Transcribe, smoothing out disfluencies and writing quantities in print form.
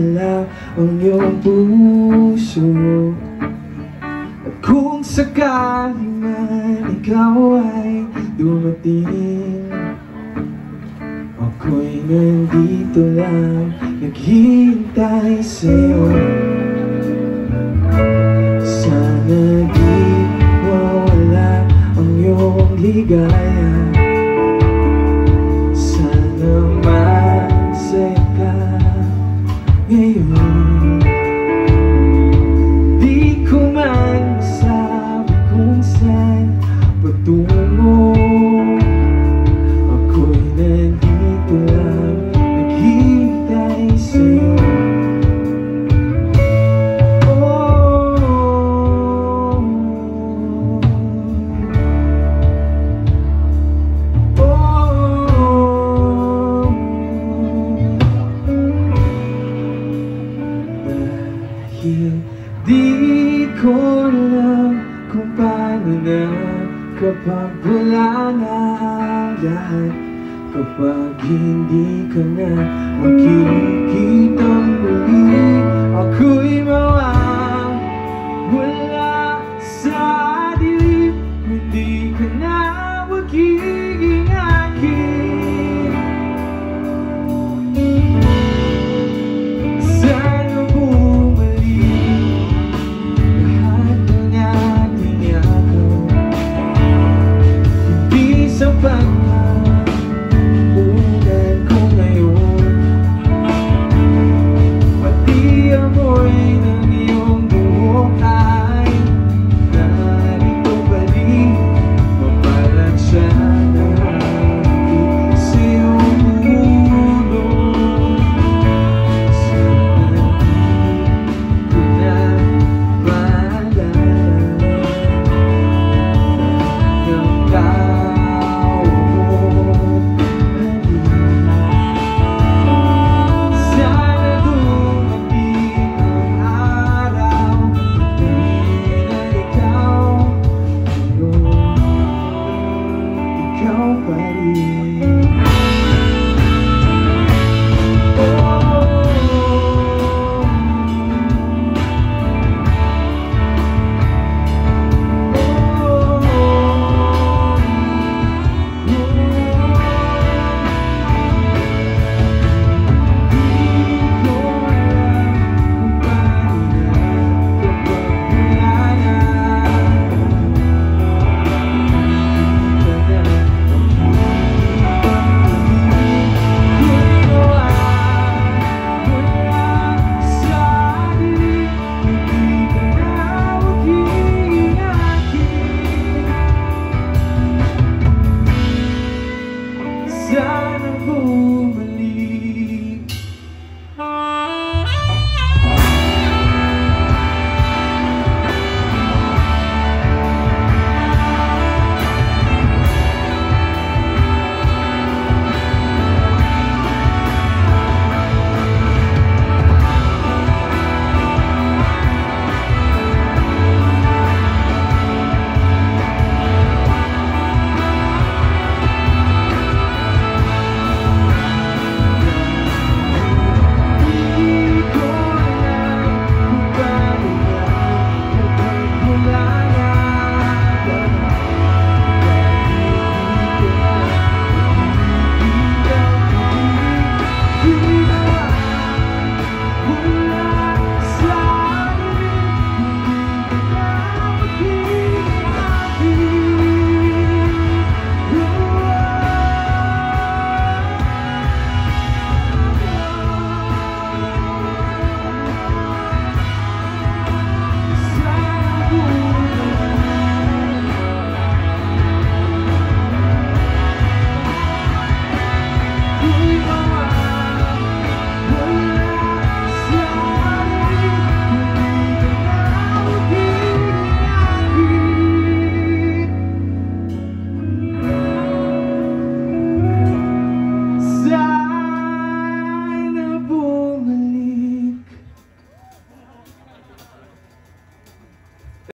mawala ang iyong puso. At kung sakali man ikaw ay dumating, ako'y nandito lang, naghihintay sa'yo. Sana di mawala ang iyong ligaya. Sana masaya ka ngayon. Di ko man masabi kung saan patungo. Ako'y nandito lang, naghihintay sa'yo. Di ko alam kung paano na kapag wala na ang lahat, kapag hindi ka na makikita